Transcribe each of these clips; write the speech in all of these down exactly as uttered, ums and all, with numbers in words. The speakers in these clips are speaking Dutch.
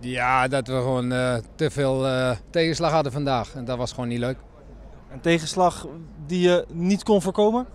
Ja, dat we gewoon uh, te veel uh, tegenslag hadden vandaag. En dat was gewoon niet leuk. Een tegenslag die je niet kon voorkomen?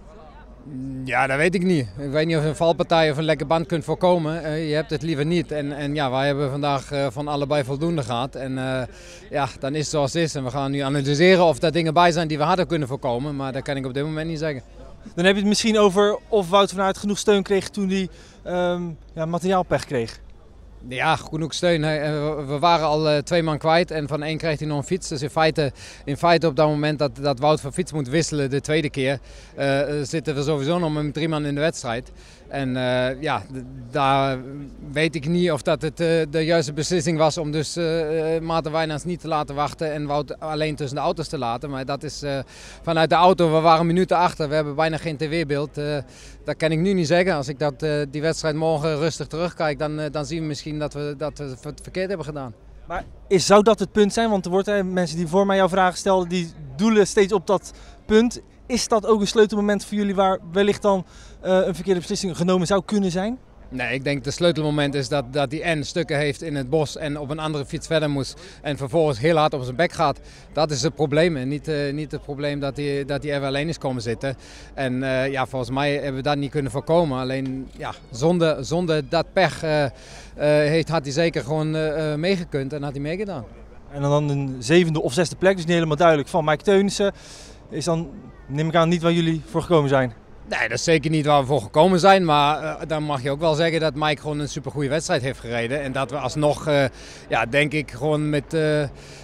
Ja, dat weet ik niet. Ik weet niet of je een valpartij of een lekke band kunt voorkomen. Uh, je hebt het liever niet. En, en ja, wij hebben vandaag uh, van allebei voldoende gehad. En uh, ja, dan is het zoals het is. En we gaan nu analyseren of er dingen bij zijn die we hadden kunnen voorkomen. Maar dat kan ik op dit moment niet zeggen. Dan heb je het misschien over of Wout van Aert genoeg steun kreeg toen hij um, ja, materiaalpech kreeg. Ja, genoeg steun. We waren al twee man kwijt en van één kreeg hij nog een fiets. Dus in feite, in feite op dat moment dat, dat Wout van fiets moet wisselen de tweede keer, uh, zitten we sowieso nog met drie man in de wedstrijd. En uh, ja, daar weet ik niet of dat het uh, de juiste beslissing was om dus uh, Maarten Wijnands niet te laten wachten en Wout alleen tussen de auto's te laten. Maar dat is uh, vanuit de auto, we waren minuten achter, we hebben bijna geen tv-beeld. Uh, dat kan ik nu niet zeggen. Als ik dat, uh, die wedstrijd morgen rustig terugkijk, dan, uh, dan zien we misschien dat we, dat we het verkeerd hebben gedaan. Maar is, zou dat het punt zijn? Want er wordt, hè, mensen die voor mij jouw vragen stelden, die doelen steeds op dat punt. Is dat ook een sleutelmoment voor jullie waar wellicht dan uh, een verkeerde beslissing genomen zou kunnen zijn? Nee, ik denk dat het sleutelmoment is dat, dat die N stukken heeft in het bos en op een andere fiets verder moest en vervolgens heel hard op zijn bek gaat. Dat is het probleem en niet, uh, niet het probleem dat hij, dat hij er alleen is komen zitten. En uh, ja, volgens mij hebben we dat niet kunnen voorkomen. Alleen ja, zonder, zonder dat pech uh, uh, heeft, had hij zeker gewoon uh, meegekund en had hij meegedaan. En dan een zevende of zesde plek, dus niet helemaal duidelijk, van Mike Teunissen. Is dan, neem ik aan, niet waar jullie voor gekomen zijn? Nee, dat is zeker niet waar we voor gekomen zijn. Maar uh, dan mag je ook wel zeggen dat Mike gewoon een supergoeie wedstrijd heeft gereden. En dat we alsnog, uh, ja, denk ik, gewoon met, uh, uh,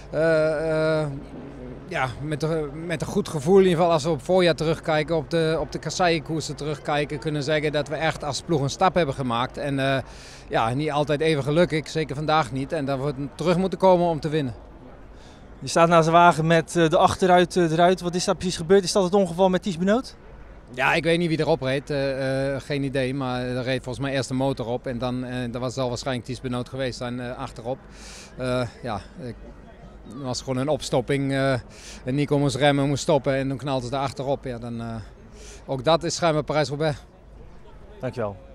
uh, ja, met, uh, met een goed gevoel, in ieder geval als we op het voorjaar terugkijken, op de, op de kasseienkoersen terugkijken, kunnen zeggen dat we echt als ploeg een stap hebben gemaakt. En uh, ja, niet altijd even gelukkig, zeker vandaag niet. En dat we terug moeten komen om te winnen. Je staat naast de wagen met de achteruit eruit. Wat is daar precies gebeurd? Is dat het ongeval met Ties Benoot? Ja, ik weet niet wie erop reed, uh, uh, geen idee, maar er reed volgens mij eerst de motor op en dan uh, dat was zal waarschijnlijk Ties Benoot geweest zijn uh, achterop. Uh, ja, het was gewoon een opstopping uh, en Nico moest remmen, moest stoppen en dan knalde ze daar achterop. Ja, dan, uh, ook dat is schijnbaar Parijs-Roubaix. Dankjewel.